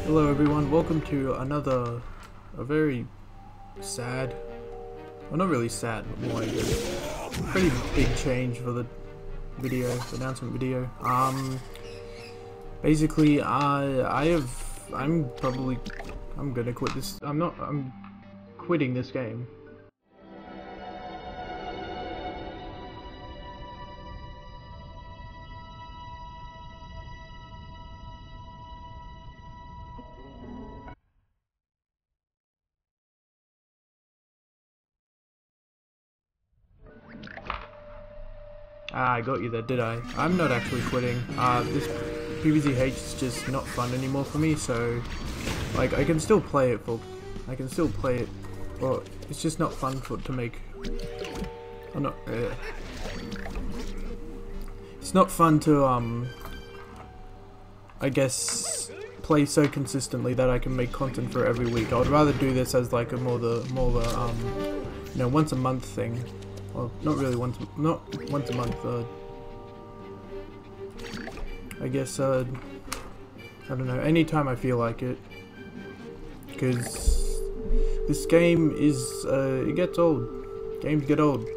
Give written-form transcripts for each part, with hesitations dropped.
Hello everyone, welcome to a very sad, well not really sad, but more like a pretty big change for the announcement video. Basically I'm gonna quit this, I'm quitting this game. I got you there, did I? I'm not actually quitting. This PvZH is just not fun anymore for me, so like I can still play it, but well, it's just not fun to make. It's not fun to I guess play so consistently that I can make content for every week. I would rather do this as like a more of a you know, once a month thing. Well, not once a month, I guess, I don't know, anytime I feel like it, because this game is, it gets old, games get old,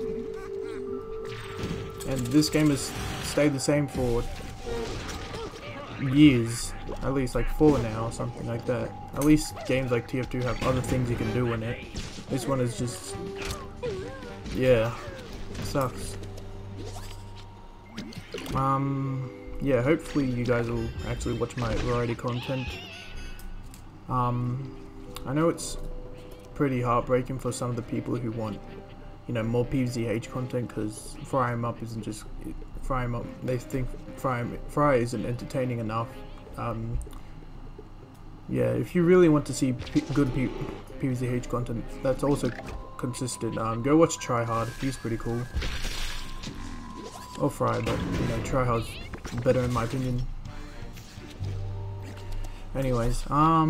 and this game has stayed the same for years, at least like 4 now or something like that. At least games like TF2 have other things you can do in it. This one is just, yeah. Sucks. Yeah, hopefully you guys will actually watch my variety content. I know it's pretty heartbreaking for some of the people who want, you know, more PvZH content, because Fry-Em-Up isn't just Fry-Em-Up. They think Fry isn't entertaining enough. Yeah, if you really want to see good PvZH content that's also consistent, go watch Tryhard. He's pretty cool. Or Fry, but you know, Tryhard's better in my opinion. Anyways,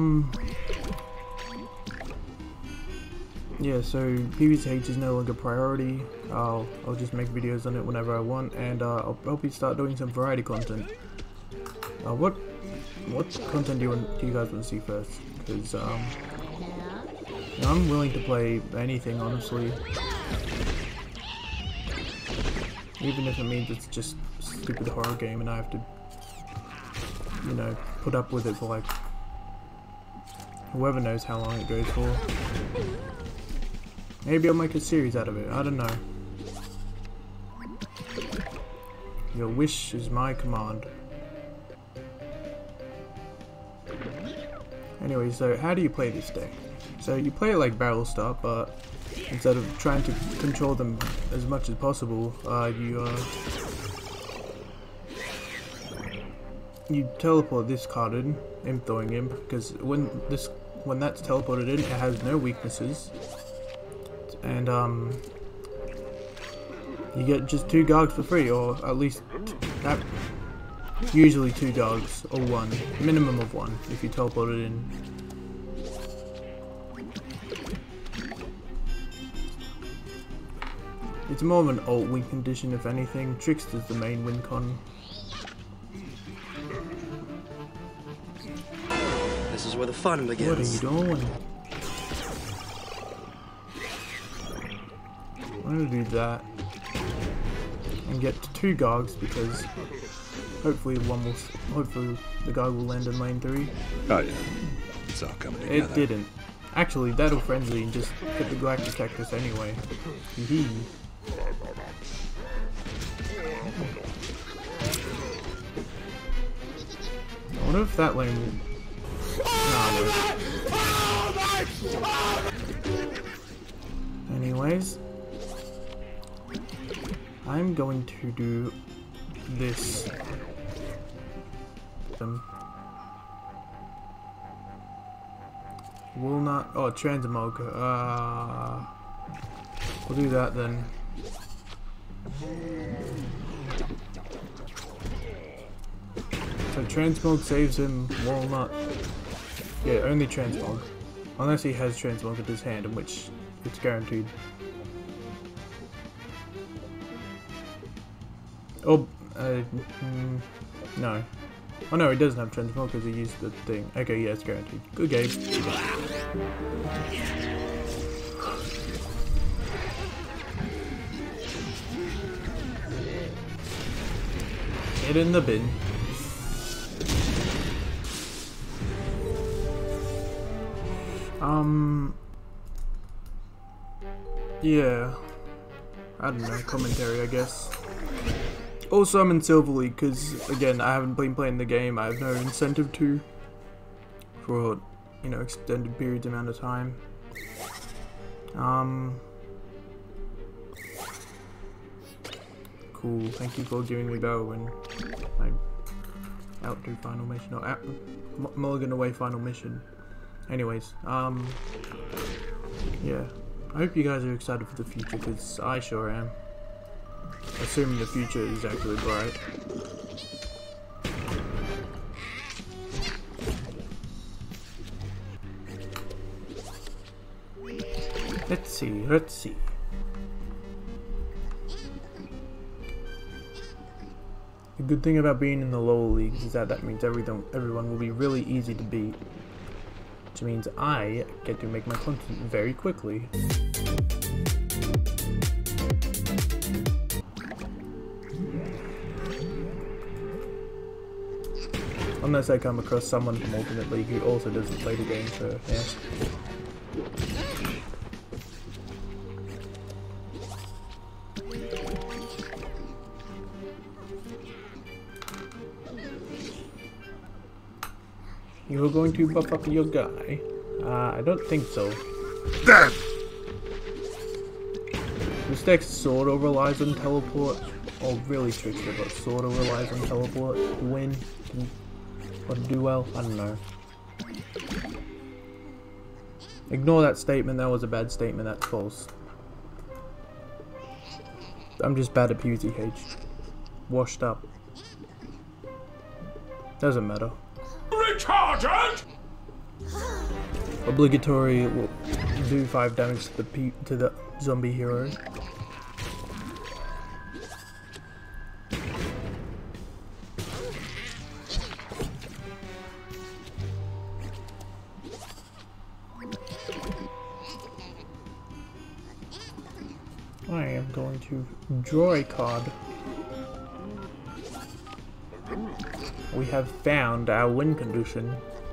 yeah, so PvZH is no longer priority. I'll just make videos on it whenever I want, and I'll probably start doing some variety content. What content do you guys want to see first? Because I'm willing to play anything, honestly. Even if it means it's just a stupid horror game and I have to, you know, put up with it for like whoever knows how long it goes for. Maybe I'll make a series out of it, I don't know. Your wish is my command. Anyway, so how do you play this deck? So you play it like Barrel Start, but instead of trying to control them as much as possible, you teleport this card in, Garg-Throwing-Imp, because when that's teleported in, it has no weaknesses, and you get just 2 Gargs for free, or at least usually 2 Gargs, or 1, minimum of 1 if you teleport it in. It's more of an alt win condition if anything. Trickster's the main win con. This is where the fun begins. What are you doing? I'm gonna do that and get 2 Gargs, because hopefully the Garg will land in lane 3. Oh yeah, it's all coming together. It didn't. Actually, that'll frenzy and just hit the Galactic Cactus anyway. Hee. I wonder if that lane will... Nah, no. Anyways, I'm going to do this. Will not... Oh, Transmog. We'll do that then. So Transmog saves him, Walnut. Yeah, only Transmog. Unless he has Transmog in his hand, in which it's guaranteed. Oh, no. Oh no, he doesn't have transmog because he used the thing. Okay, yeah, it's guaranteed. Good game. Get in the bin. Yeah. I don't know, commentary I guess. Also I'm in Silver League because, again, I haven't been playing the game, I have no incentive to. For, you know, extended periods amount of time. Cool, thank you for giving me bow when I outdo final mission, or mulligan away final mission. Anyways, yeah. I hope you guys are excited for the future, because I sure am. Assuming the future is actually bright. Let's see. The good thing about being in the lower leagues is that means everyone will be really easy to beat. Which means I get to make my content very quickly. Unless I come across someone from Ultimate League who also doesn't play the game, so yeah. You're going to buff up your guy? I don't think so. Damn! This deck sorta relies on teleport. Or really trickster, but sorta relies on teleport to win. Or to do well. I don't know. Ignore that statement, that was a bad statement, that's false. I'm just bad at PvZH. Washed up. Doesn't matter. Retarded! Obligatory will do 5 damage to the zombie hero. I am going to draw a card. We have found our win condition.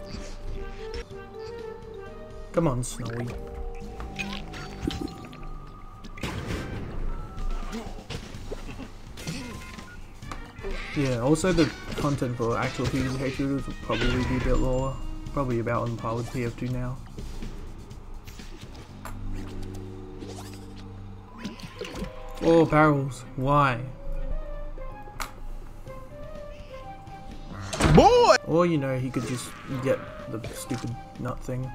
Come on, Snowy. Yeah, also the content for actual PvZHeroes will probably be a bit lower. Probably about on par with TF2 now. Oh, barrels. Why? Boy! Or, you know, he could just get the stupid nut thing.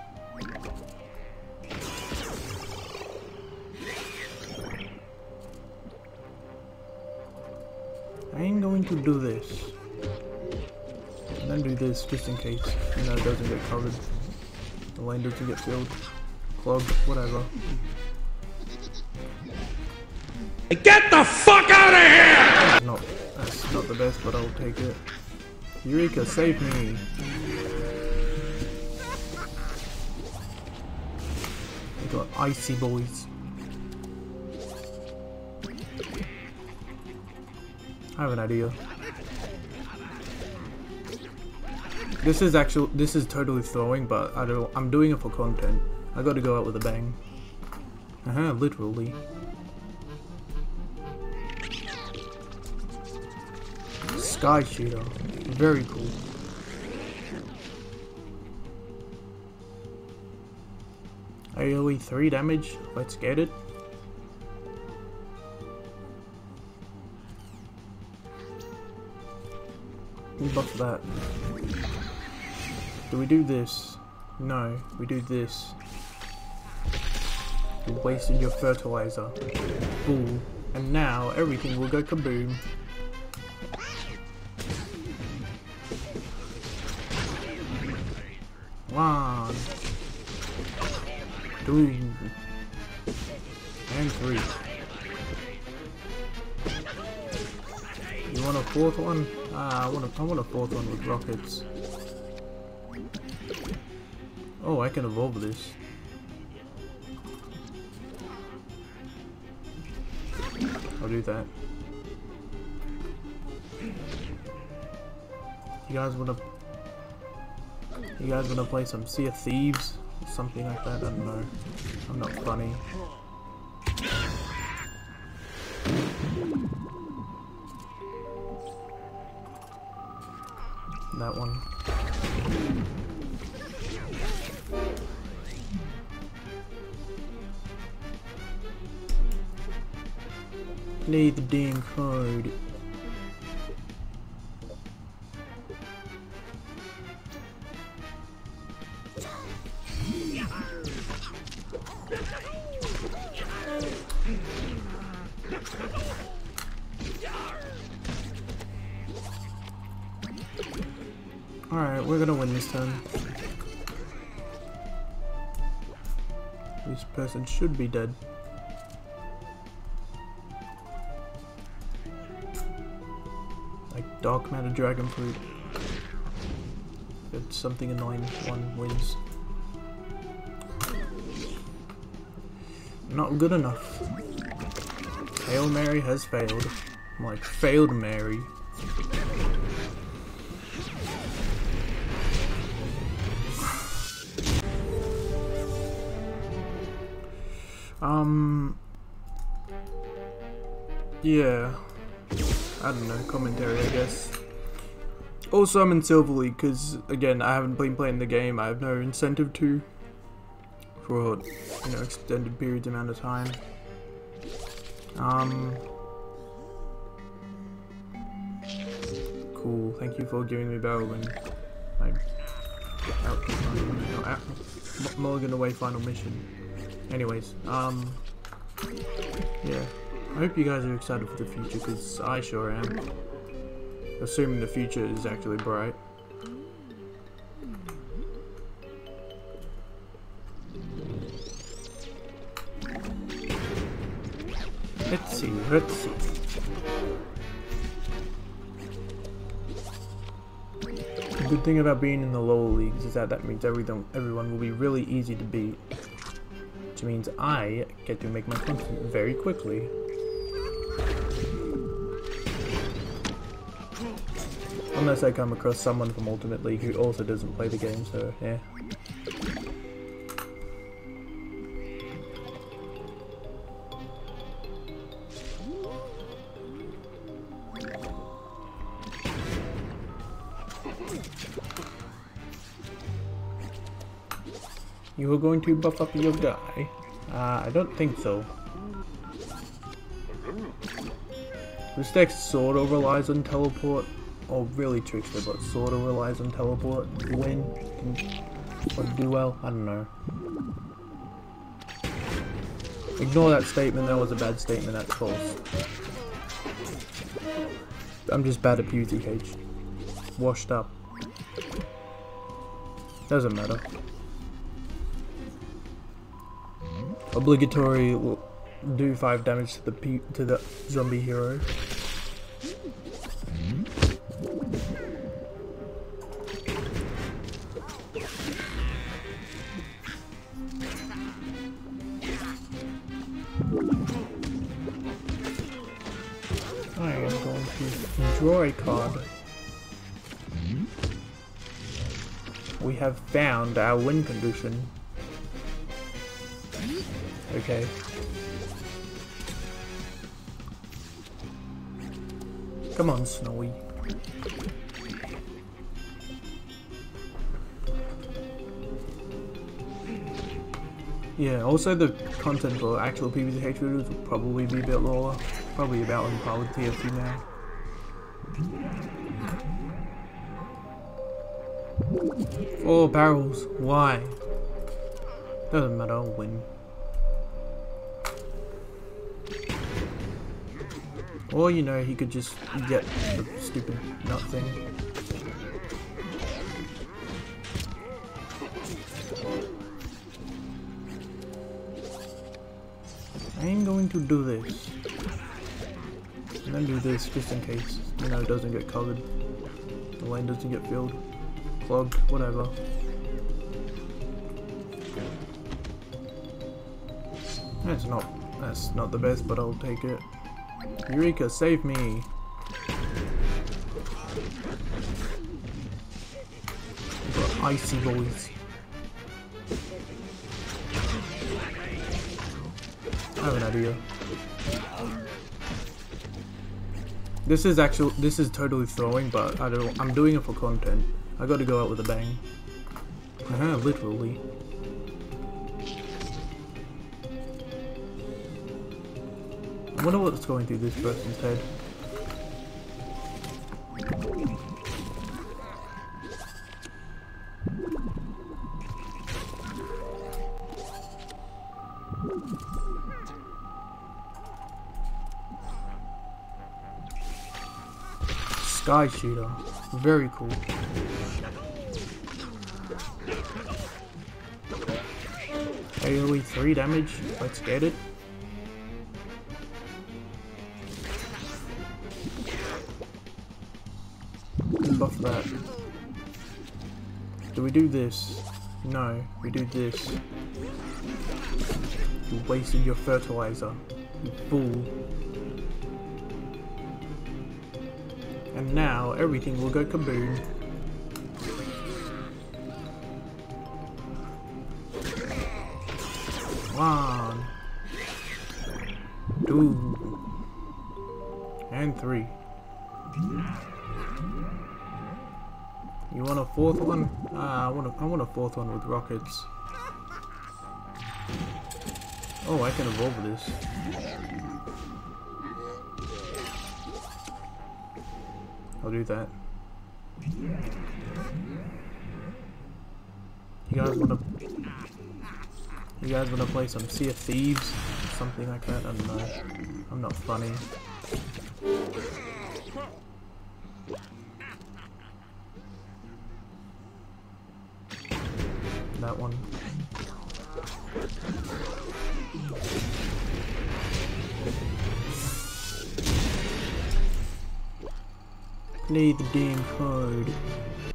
I ain't going to do this. And then do this just in case, you know, it doesn't get covered. The lane doesn't get filled. Club, whatever. Get the fuck out of here! That's not the best, but I'll take it. Eureka, save me! We got icy boys. I have an idea. This is totally throwing, but I'm doing it for content. I gotta go out with a bang. Literally. Sky Shooter. Very cool. AoE 3 damage. Let's get it. We buff that. Do we do this? No, we do this. You wasted your fertilizer. Fool. And now everything will go kaboom. One, 2, and 3. You want a fourth one? I want a fourth one with rockets. Oh, I can evolve this. I'll do that. You guys wanna play some Sea of Thieves? Or something like that? I don't know. I'm not funny. That one. Play the damn card. Alright, we're gonna win this turn. This person should be dead. Like dark matter dragon fruit. If something annoying, one wins. Not good enough. Hail Mary has failed. I'm like, failed Mary. Yeah, I don't know, commentary I guess. Also I'm in Silver League because, again, I haven't been playing the game, I have no incentive to for, you know, extended periods amount of time. Cool, thank you for giving me barrel and mulligan away final mission. Anyways, yeah. I hope you guys are excited for the future, because I sure am. Assuming the future is actually bright. Let's see. The good thing about being in the lower leagues is that means everyone will be really easy to beat. Which means I get to make my content very quickly. Unless I come across someone from Ultimate League who also doesn't play the game, so yeah. You were going to buff up your guy? I don't think so. This deck sort of relies on teleport, or really Trickster, but sort of relies on teleport to win, or do well, I don't know. Ignore that statement, that was a bad statement, that's false. I'm just bad at PvZH. Washed up. Doesn't matter. Obligatory will do 5 damage to the zombie hero. I am going to draw a card. We have found our win condition. Okay. Come on, Snowy. Yeah, also the content for actual PvZHeroes videos will probably be a bit lower. Probably about on par with TFT now. Four barrels. Why? Doesn't matter, I'll win. Or, you know, he could just get the stupid nut thing. I am going to do this. And then do this just in case. you know, it doesn't get covered. The lane doesn't get filled, clogged, whatever. That's not the best, but I'll take it. Eureka, save me! We've got icy boys. I have an idea. This is totally throwing, but I'm doing it for content. I gotta go out with a bang. Literally. I wonder what's going through this person's head. Sky shooter, very cool. AoE 3 damage, let's get it. Buff that. Do we do this? No, we do this. You wasted your fertilizer, you fool. And now everything will go kaboom. One, 2, and 3. You want a fourth one? I want a fourth one with rockets. Oh, I can evolve this. I'll do that. You guys wanna play some Sea of Thieves? Something like that? I don't know. I'm not funny. That one. Play the damn card.